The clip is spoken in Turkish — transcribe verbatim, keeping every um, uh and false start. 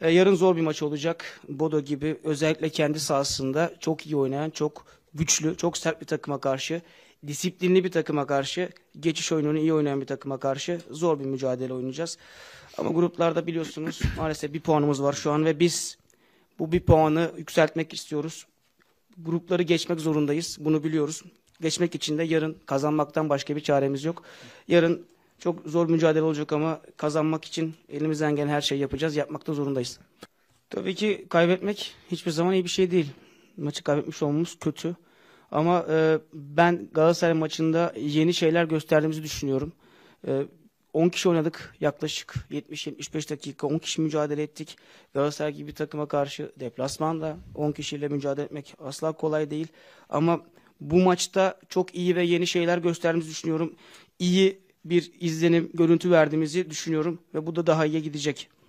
E, yarın zor bir maç olacak. Bodo gibi özellikle kendi sahasında çok iyi oynayan, çok güçlü, çok sert bir takıma karşı, disiplinli bir takıma karşı, geçiş oyununu iyi oynayan bir takıma karşı zor bir mücadele oynayacağız. Ama gruplarda biliyorsunuz maalesef bir puanımız var şu an ve biz bu bir puanı yükseltmek istiyoruz. Grupları geçmek zorundayız. Bunu biliyoruz. Geçmek için de yarın kazanmaktan başka bir çaremiz yok. Yarın çok zor mücadele olacak ama kazanmak için elimizden gelen her şeyi yapacağız. Yapmakta zorundayız. Tabii ki kaybetmek hiçbir zaman iyi bir şey değil. Maçı kaybetmiş olmamız kötü. Ama e, ben Galatasaray maçında yeni şeyler gösterdiğimizi düşünüyorum. E, on kişi oynadık yaklaşık yetmiş yetmiş beş dakika. on kişi mücadele ettik. Galatasaray gibi bir takıma karşı deplasmanda on kişiyle mücadele etmek asla kolay değil. Ama bu maçta çok iyi ve yeni şeyler gösterdiğimizi düşünüyorum. İyi bir izlenim, görüntü verdiğimizi düşünüyorum ve bu da daha iyiye gidecek.